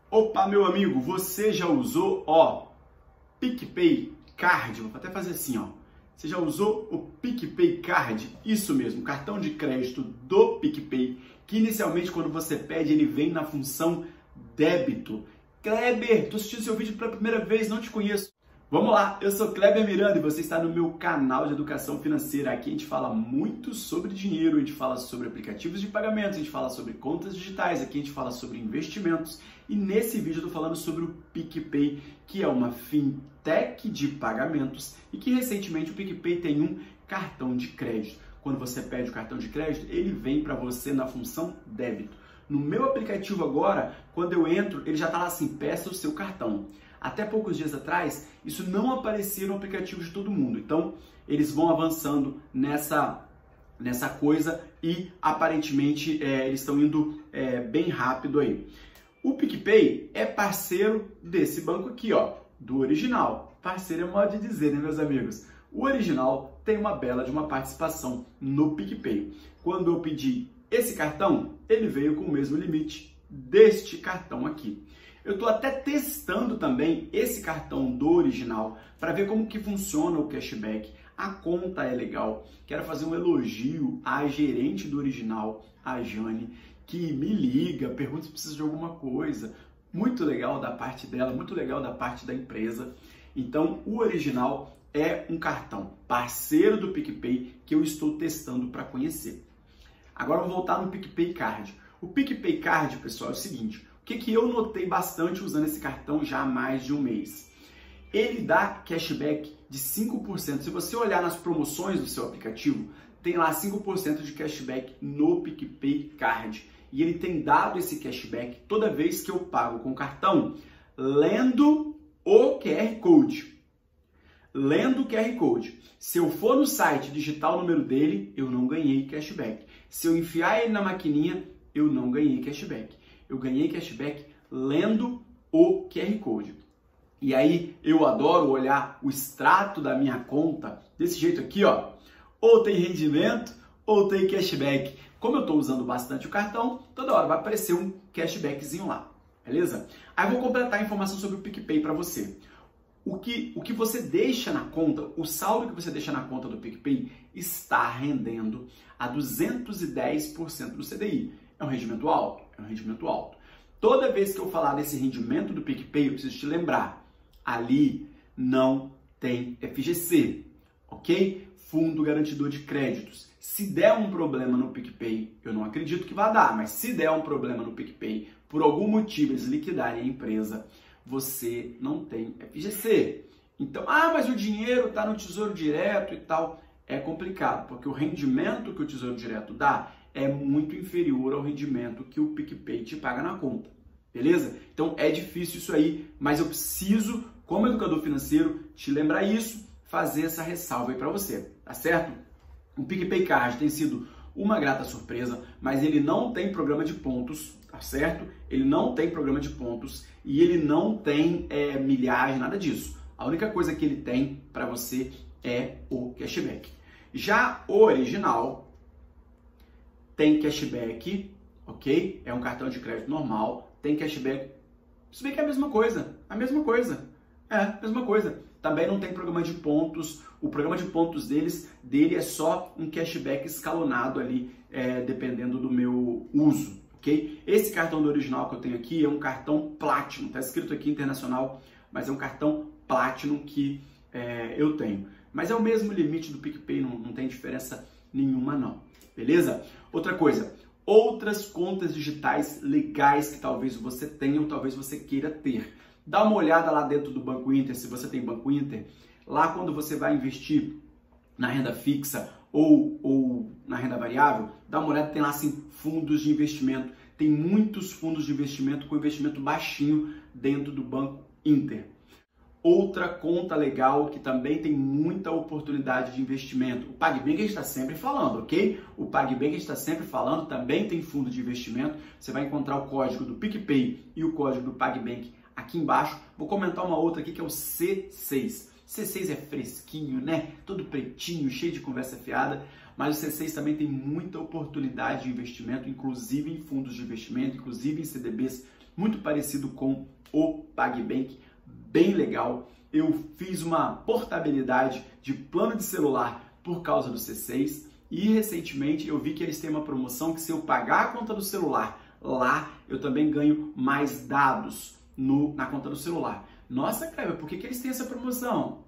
Opa, meu amigo, você já usou, PicPay Card? Vou até fazer assim, ó. Você já usou o PicPay Card? Isso mesmo, cartão de crédito do PicPay, que inicialmente quando você pede, ele vem na função débito. Kleber, tô assistindo seu vídeo pela primeira vez, não te conheço. Vamos lá, eu sou Kleber Miranda e você está no meu canal de educação financeira. Aqui a gente fala muito sobre dinheiro, a gente fala sobre aplicativos de pagamento, a gente fala sobre contas digitais, aqui a gente fala sobre investimentos. E nesse vídeo eu estou falando sobre o PicPay, que é uma fintech de pagamentos e que recentemente o PicPay tem um cartão de crédito. Quando você pede o cartão de crédito, ele vem para você na função débito. No meu aplicativo agora, quando eu entro, ele já está lá assim, peça o seu cartão. Até poucos dias atrás, isso não aparecia no aplicativo de todo mundo. Então, eles vão avançando nessa coisa e, aparentemente, eles estão indo bem rápido aí. O PicPay é parceiro desse banco aqui, do Original. Parceiro é modo de dizer, né, meus amigos? O Original tem uma bela de uma participação no PicPay. Quando eu pedi esse cartão, ele veio com o mesmo limite deste cartão aqui. Eu estou até testando também esse cartão do Original para ver como que funciona o cashback. A conta é legal. Quero fazer um elogio à gerente do Original, a Jane, que me liga, pergunta se precisa de alguma coisa. Muito legal da parte dela, muito legal da parte da empresa. Então, o Original é um cartão parceiro do PicPay que eu estou testando para conhecer. Agora, vou voltar no PicPay Card. O PicPay Card, pessoal, é o seguinte. O que eu notei bastante usando esse cartão já há mais de um mês? Ele dá cashback de 5%. Se você olhar nas promoções do seu aplicativo, tem lá 5% de cashback no PicPay Card. E ele tem dado esse cashback toda vez que eu pago com cartão, lendo o QR Code. Lendo o QR Code. Se eu for no site digitar o número dele, eu não ganhei cashback. Se eu enfiar ele na maquininha, eu não ganhei cashback. Eu ganhei cashback lendo o QR Code. E aí eu adoro olhar o extrato da minha conta desse jeito aqui, Ou tem rendimento ou tem cashback. Como eu estou usando bastante o cartão, toda hora vai aparecer um cashbackzinho lá, beleza? Aí eu vou completar a informação sobre o PicPay para você. O que você deixa na conta, o saldo que você deixa na conta do PicPay está rendendo a 210% do CDI. É um rendimento alto? É um rendimento alto. Toda vez que eu falar desse rendimento do PicPay, eu preciso te lembrar, ali não tem FGC, ok? Fundo Garantidor de Créditos. Se der um problema no PicPay, eu não acredito que vai dar, mas se der um problema no PicPay, por algum motivo eles liquidarem a empresa, você não tem FGC. Então, mas o dinheiro está no Tesouro Direto e tal. É complicado, porque o rendimento que o Tesouro Direto dá é muito inferior ao rendimento que o PicPay te paga na conta, beleza? Então é difícil isso aí, mas eu preciso, como educador financeiro, te lembrar isso, fazer essa ressalva aí para você, tá certo? O PicPay Card tem sido uma grata surpresa, mas ele não tem programa de pontos, tá certo? Ele não tem programa de pontos e ele não tem milhagem, nada disso. A única coisa que ele tem para você é o cashback. Já o Original tem cashback, ok? É um cartão de crédito normal, tem cashback. Se bem que é a mesma coisa, Também não tem programa de pontos. O programa de pontos dele é só um cashback escalonado ali, dependendo do meu uso, ok? Esse cartão do Original que eu tenho aqui é um cartão Platinum, tá escrito aqui internacional, mas é um cartão Platinum que eu tenho. Mas é o mesmo limite do PicPay, não tem diferença nenhuma não, beleza? Outra coisa, outras contas digitais legais que talvez você tenha ou talvez você queira ter. Dá uma olhada lá dentro do Banco Inter, se você tem Banco Inter, lá quando você vai investir na renda fixa ou na renda variável, dá uma olhada, tem lá assim, fundos de investimento. Tem muitos fundos de investimento com investimento baixinho dentro do Banco Inter. Outra conta legal que também tem muita oportunidade de investimento. O PagBank a gente está sempre falando, ok? O PagBank a gente está sempre falando, também tem fundo de investimento. Você vai encontrar o código do PicPay e o código do PagBank aqui embaixo. Vou comentar uma outra aqui que é o C6. C6 é fresquinho, né? Todo pretinho, cheio de conversa fiada. Mas o C6 também tem muita oportunidade de investimento, inclusive em fundos de investimento, inclusive em CDBs muito parecido com o PagBank, bem legal. Eu fiz uma portabilidade de plano de celular por causa do C6 e recentemente eu vi que eles têm uma promoção que se eu pagar a conta do celular lá, eu também ganho mais dados na conta do celular. Nossa, Kleber, por que eles têm essa promoção?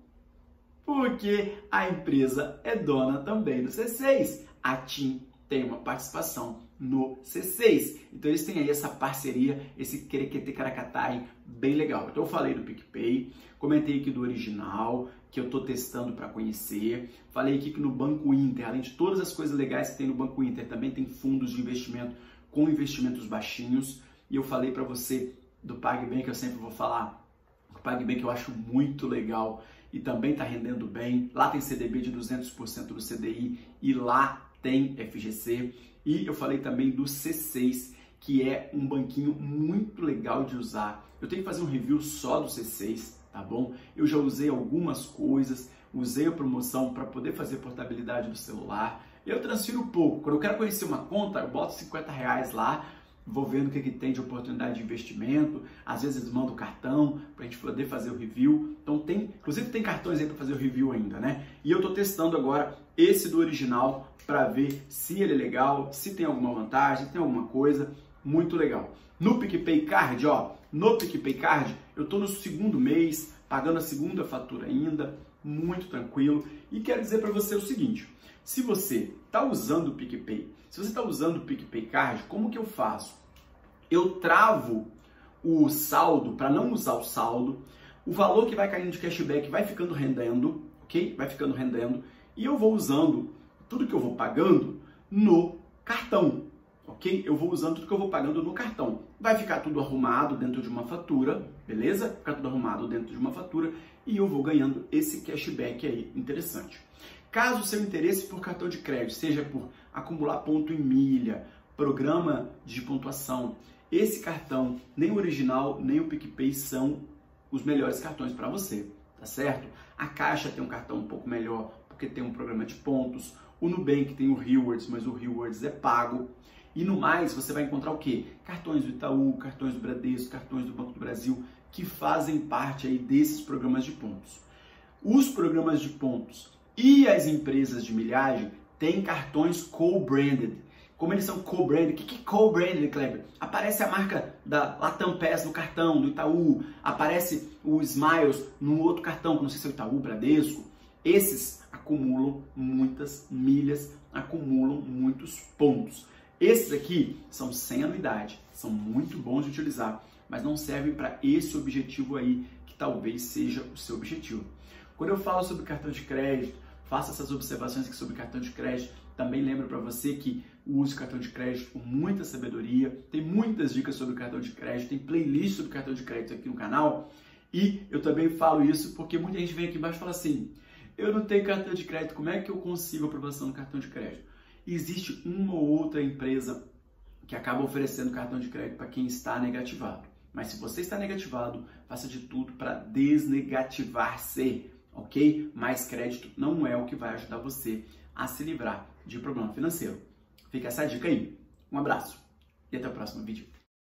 Porque a empresa é dona também do C6. A TIM tem uma participação no C6. Então eles têm aí essa parceria, esse querequete-caracatá bem legal. Então eu falei do PicPay, comentei aqui do Original, que eu estou testando para conhecer. Falei aqui que no Banco Inter, além de todas as coisas legais que tem no Banco Inter, também tem fundos de investimento com investimentos baixinhos. E eu falei para você do PagBank, eu sempre vou falar. O PagBank eu acho muito legal e também está rendendo bem. Lá tem CDB de 200% do CDI e lá tem FGC. E eu falei também do C6, que é um banquinho muito legal de usar. Eu tenho que fazer um review só do C6, tá bom? Eu já usei algumas coisas, usei a promoção para poder fazer portabilidade do celular. Eu transfiro pouco. Quando eu quero conhecer uma conta, eu boto R$50 lá, vou vendo o que tem de oportunidade de investimento. Às vezes eles mandam cartão para a gente poder fazer o review. Então inclusive tem cartões aí para fazer o review ainda, né? E eu estou testando agora esse do Original para ver se ele é legal, se tem alguma vantagem, se tem alguma coisa. Muito legal. No PicPay Card, no PicPay Card, eu estou no segundo mês, pagando a segunda fatura ainda, muito tranquilo. E quero dizer para você o seguinte, se você está usando o PicPay, se você está usando o PicPay Card, como que eu faço? Eu travo o saldo, para não usar o saldo, o valor que vai caindo de cashback vai ficando rendendo, ok? Vai ficando rendendo, e eu vou usando tudo que eu vou pagando no cartão, ok? Eu vou usando tudo que eu vou pagando no cartão. Vai ficar tudo arrumado dentro de uma fatura, beleza? Ficar tudo arrumado dentro de uma fatura e eu vou ganhando esse cashback aí, interessante. Caso o seu interesse por cartão de crédito seja por acumular ponto em milha, programa de pontuação, esse cartão, nem o Original, nem o PicPay são os melhores cartões para você, tá certo? A Caixa tem um cartão um pouco melhor, porque tem um programa de pontos. O Nubank tem o Rewards, mas o Rewards é pago. E no mais, você vai encontrar o quê? Cartões do Itaú, cartões do Bradesco, cartões do Banco do Brasil, que fazem parte aí desses programas de pontos. Os programas de pontos e as empresas de milhagem têm cartões co-branded. Como eles são co-branded, o que é co-branded, Kleber? Aparece a marca da Latam Pass no cartão, do Itaú, aparece o Smiles no outro cartão, que não sei se é o Itaú, Bradesco. Esses acumulam muitas milhas, acumulam muitos pontos. Esses aqui são sem anuidade, são muito bons de utilizar, mas não servem para esse objetivo aí, que talvez seja o seu objetivo. Quando eu falo sobre cartão de crédito, faço essas observações aqui sobre cartão de crédito, também lembro para você que use cartão de crédito com muita sabedoria, tem muitas dicas sobre cartão de crédito, tem playlist sobre cartão de crédito aqui no canal, e eu também falo isso porque muita gente vem aqui embaixo e fala assim, eu não tenho cartão de crédito, como é que eu consigo aprovação no cartão de crédito? Existe uma ou outra empresa que acaba oferecendo cartão de crédito para quem está negativado. Mas se você está negativado, faça de tudo para desnegativar-se, ok? Mais crédito não é o que vai ajudar você a se livrar de problema financeiro. Fica essa dica aí. Um abraço e até o próximo vídeo.